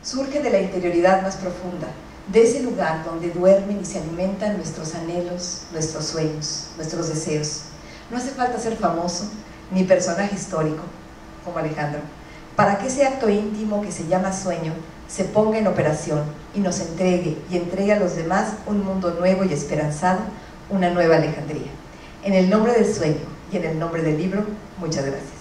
Surge de la interioridad más profunda, de ese lugar donde duermen y se alimentan nuestros anhelos, nuestros sueños, nuestros deseos. No hace falta ser famoso, ni personaje histórico, como Alejandro, para que ese acto íntimo que se llama sueño se ponga en operación y nos entregue y entregue a los demás un mundo nuevo y esperanzado, una nueva Alejandría. En el nombre del sueño y en el nombre del libro, muchas gracias.